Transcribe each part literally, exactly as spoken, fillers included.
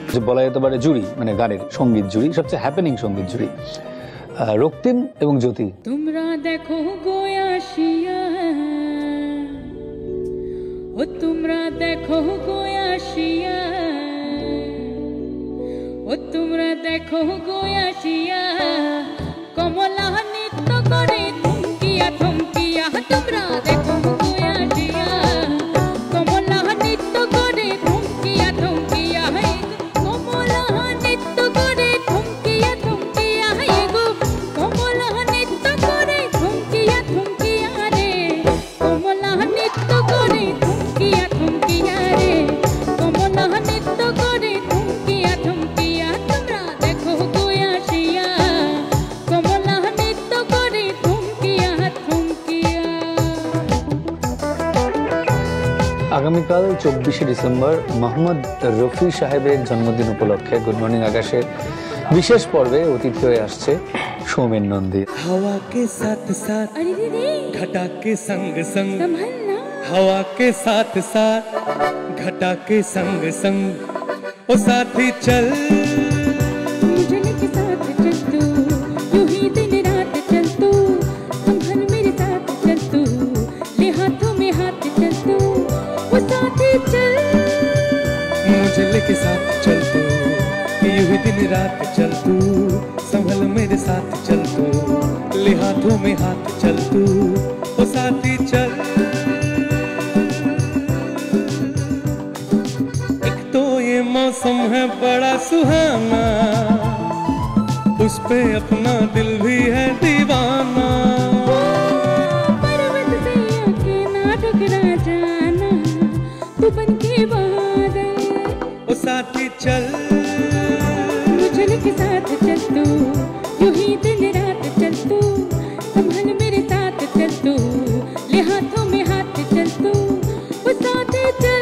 যে বলা যেতে পারে জুরি, মানে গানের সঙ্গীত জুরি, সবচেয়ে হ্যাপেনিং সঙ্গীত জুরি রক্তিম এবং জ্যোতি। তোমরা দেখো গোয়াশিয়া, ও তোমরা দেখো গোয়াশিয়া, ও তোমরা দেখো গোয়াশিয়া, কমলা নৃত্য করে থমকিয়া থমকিয়া। তোমরা দেখো গোয়াশিয়া, কমলা নৃত্য করে থমকিয়া থমকিয়া। কমলা নৃত্য করে থমকিয়া থমকিয়া। গো কমলা নৃত্য করে থমকিয়া থমকিয়া রে, কমলা নৃত্য করে থমকিয়া থমকিয়া রে, কমলা নৃত্য করে থমকিয়া থমকিয়া। তোমরা দেখো গোয়াশিয়া, কমলা নৃত্য করে থমকিয়া থমকিয়া। আগামীকাল চব্বিশে ডিসেম্বর মোহাম্মদ রফি সাহেবের জন্মদিন উপলক্ষে গুড মর্নিং আকাশের বিশেষ পর্বে অতিথি হয়ে আসছে সৌমেন নন্দী। हवा के साथ साथ अरे रे रे, घटा के संग संग, संभलना। हवा के साथ साथ घटा के संग संग, ओ साथी चल मुझे के साथ चल तू, यूं ही दिन रात चल तू, संभल मेरे साथ चल तू, ले हाथों में हाथ चल तू, वो साथी चल। मुझे लेके साथ चल तू, यूं ही दिन रात चल तू, संभल मेरे साथ चल तू, ले हाथों में हाथ चल तू, ओ साथी चल। एक तो ये मौसम है बड़ा सुहाना, उस पे अपना दिल भी है दीवाना। पर्वत से आके ना ठुकरा जाना, तू बन के बादल। ओ साथी चल मुझे के साथ चल तू, यूं ही दिन रात चल तू, संभल मेरे साथ चल तू, ले हाथों में हाथ चल तू, वो साथ चल।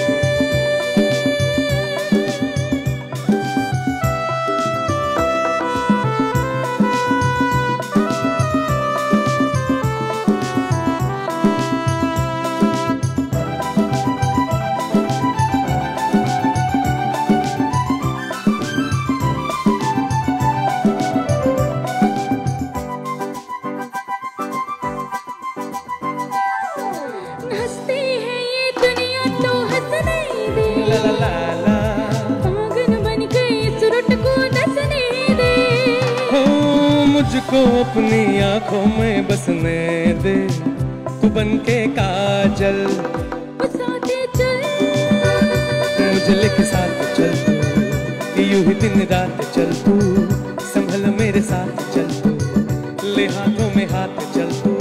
हंसती है ये दुनिया तो हंसने दे, ला ला ला ला, पागल बन गई सुरट को नचने दे। हो मुझको अपनी आंखों में बसने दे, तू बन के काजल। वो साथ चल मुझे लेके साथ चल तू, यूं ही दिन रात चल तू, संभल मेरे साथ चल तू, ले हाथों में हाथ चल तू,